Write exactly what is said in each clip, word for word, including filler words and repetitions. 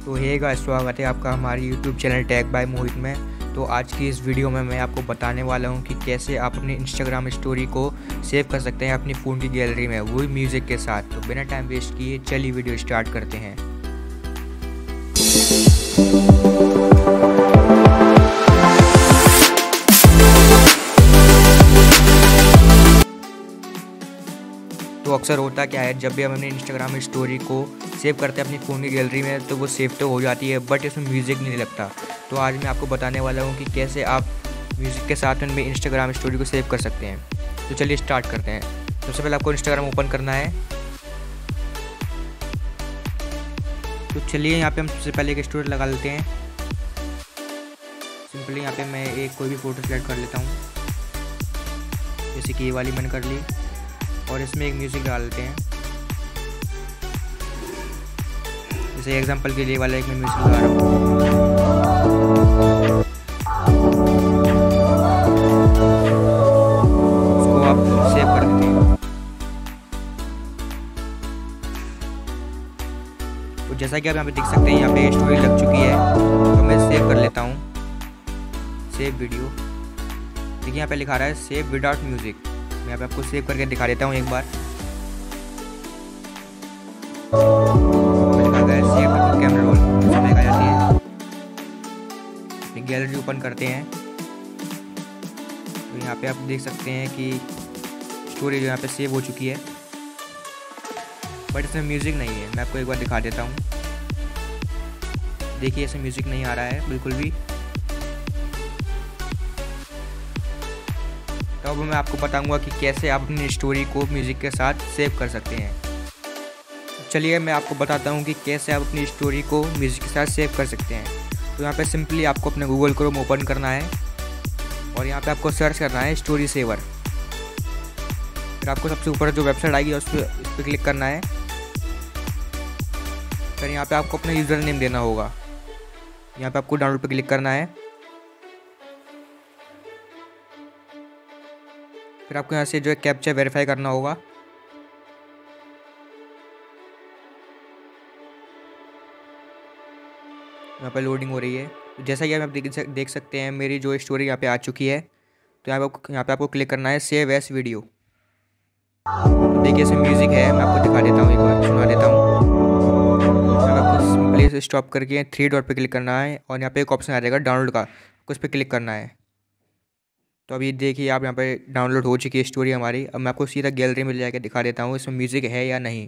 तो hey guys, स्वागत है आपका हमारे YouTube channel tag by Mohit में। तो आज की इस वीडियो में मैं आपको बताने वाला हूं कि कैसे आप अपनी इंस्टाग्राम स्टोरी को सेव कर सकते हैं अपनी फ़ोन की गैलरी में, वो भी म्यूज़िक के साथ। तो बिना टाइम वेस्ट किए चलिए वीडियो स्टार्ट करते हैं। तो अक्सर होता क्या है, जब भी हम अपने इंस्टाग्राम स्टोरी को सेव करते हैं अपनी फ़ोन की गैलरी में, तो वो सेव तो हो जाती है बट इसमें म्यूज़िक नहीं लगता। तो आज मैं आपको बताने वाला हूँ कि कैसे आप म्यूज़िक के साथ उनमें इंस्टाग्राम स्टोरी को सेव कर सकते हैं। तो चलिए स्टार्ट करते हैं। सबसे पहले आपको इंस्टाग्राम ओपन करना है। तो चलिए यहाँ पे हम सबसे पहले एक स्टोरी लगा लेते हैं। सिंपली यहाँ पे मैं एक कोई भी फ़ोटो सेलेक्ट कर लेता हूँ, जैसे कि ये वाली मैंने कर ली, और इसमें एक म्यूज़िक डाल देते हैं। जैसे एग्जांपल के लिए वाला एक मैं म्यूज़िक लगा रहा हूँ। उसको आप सेव कर देते हैं। तो जैसा कि आप यहाँ पे देख सकते हैं, यहाँ पे स्टोरी लग चुकी है। तो मैं सेव कर लेता हूँ, सेव वीडियो। देखिए यहाँ पे लिखा रहा है सेव विदाउट म्यूज़िक। मैं यहाँ पे आपको सेव करके दिखा देता हूँ एक बार। लिखा गया है सेव विद कैमरा रोल, समय आ जाती है। अपनी गैलरी ओपन करते हैं। तो यहाँ पे आप देख सकते हैं कि स्टोरी जो यहाँ पे सेव हो चुकी है, बट इसमें म्यूज़िक नहीं है। मैं आपको एक बार दिखा देता हूँ। देखिए इसमें म्यूज़िक नहीं आ रहा है बिल्कुल भी। तो अब मैं आपको बताऊंगा कि कैसे आप अपनी स्टोरी को म्यूज़िक के साथ सेव कर सकते हैं। चलिए मैं आपको बताता हूं कि कैसे आप अपनी स्टोरी को म्यूज़िक के साथ सेव कर सकते हैं। तो यहाँ पे सिंपली आपको अपने गूगल क्रोम ओपन करना है और यहाँ पे आपको सर्च करना है स्टोरी सेवर। फिर आपको सबसे ऊपर जो वेबसाइट आएगी उस पर उस पर क्लिक करना है। फिर यहाँ पे आपको अपना यूज़र नेम देना होगा। यहाँ पे आपको डाउनलोड पर क्लिक करना है। फिर आपको यहाँ से जो है कैप्चा वेरीफाई करना होगा। यहाँ पे लोडिंग हो रही है। तो जैसा कि आप देख सकते हैं, मेरी जो स्टोरी यहाँ पे आ चुकी है। तो यहाँ पे यहाँ पे आपको क्लिक करना है सेव एस वीडियो। तो देखिए इसमें म्यूज़िक है, मैं आपको दिखा देता हूँ, एक बार सुना देता हूँ। आपको सिंपली स्टॉप करके थ्री डॉट पे क्लिक करना है और यहाँ पे एक ऑप्शन आ जाएगा डाउनलोड का, उस पर क्लिक करना है। तो अभी देखिए आप यहाँ पे डाउनलोड हो चुकी है स्टोरी हमारी। अब मैं आपको सीधा गैलरी में ले जाकर दिखा देता हूँ इसमें म्यूज़िक है या नहीं।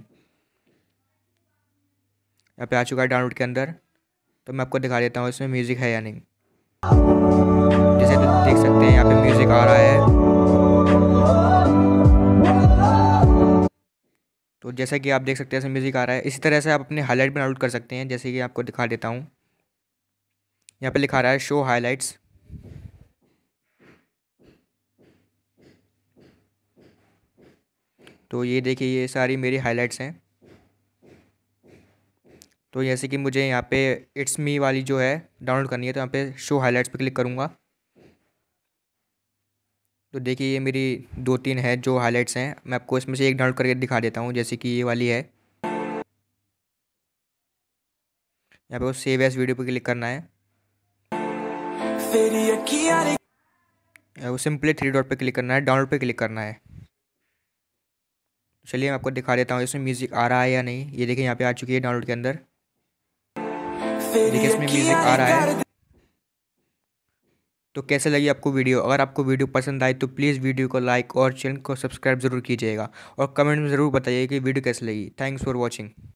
यहाँ पे आ चुका है डाउनलोड के अंदर। तो मैं आपको दिखा देता हूँ इसमें म्यूज़िक है या नहीं। जैसे तो देख सकते हैं यहाँ पे म्यूज़िक आ रहा है। तो जैसा कि आप देख सकते हैं इसमें म्यूज़िक आ रहा है। इसी तरह से आप अपने हाईलाइट भी डाउनलोड कर सकते हैं, जैसे कि आपको दिखा देता हूँ। यहाँ पे लिखा रहा है शो हाईलाइट्स। तो ये देखिए ये सारी मेरी हाईलाइट्स हैं। तो जैसे कि मुझे यहाँ पे इट्स मी वाली जो है डाउनलोड करनी है, तो यहाँ पे शो हाईलाइट्स पे क्लिक करूँगा। तो देखिए ये मेरी दो तीन है जो हाईलाइट्स हैं। मैं आपको इसमें से एक डाउनलोड करके दिखा देता हूँ, जैसे कि ये वाली है। यहाँ पे वो सेव एस वीडियो पे क्लिक करना है। वो सिंपली थ्री डॉट पे क्लिक करना है, डाउनलोड पे क्लिक करना है। चलिए मैं आपको दिखा देता हूँ इसमें म्यूज़िक आ रहा है या नहीं। ये देखिए यहाँ पे आ चुकी है डाउनलोड के अंदर। देखिए इसमें म्यूज़िक आ रहा है। तो कैसे लगी आपको वीडियो? अगर आपको वीडियो पसंद आई तो प्लीज़ वीडियो को लाइक और चैनल को सब्सक्राइब ज़रूर कीजिएगा और कमेंट में ज़रूर बताइए कि वीडियो कैसे लगी। Thanks for watching.